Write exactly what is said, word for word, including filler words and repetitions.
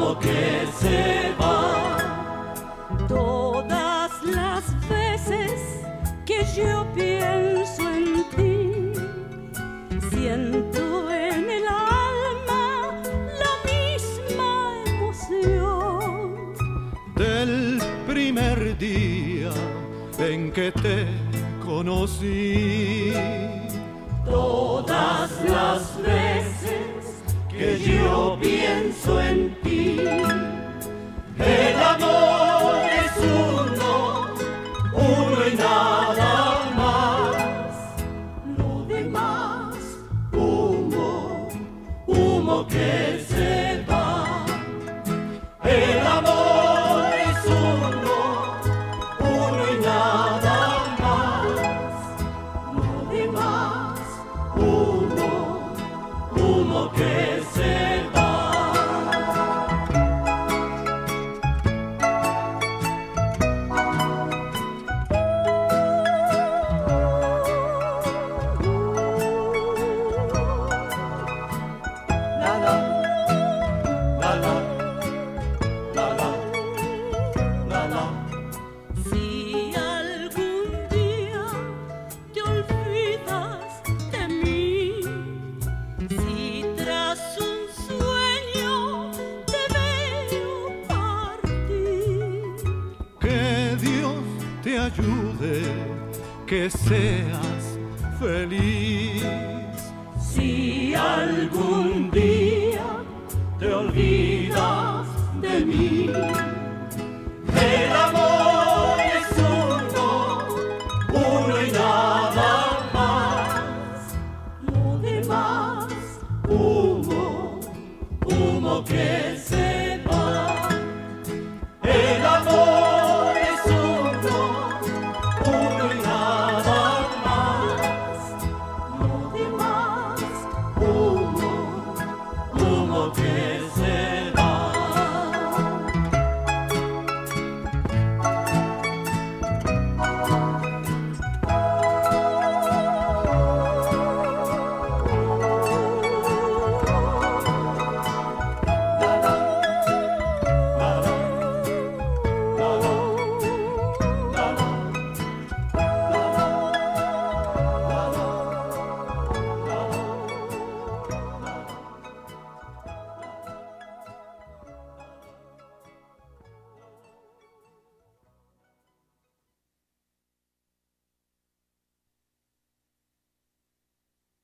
humo que se va. Todas las veces que yo pienso en ti, siento en el alma la misma emoción del primer día en que te conocí. Todas las veces que yo pienso en ti, el amor es uno, uno y nada más. Lo demás, humo, humo que se va. El amor es uno, uno y nada más. Lo demás, humo, humo que se va. Si algún día te olvidas de mí, si tras un sueño te veo partir, Que Dios te ayude, que seas feliz. Si algún día te olvidas de mí, el amor es uno, uno y nada más. Lo demás, humo, humo que se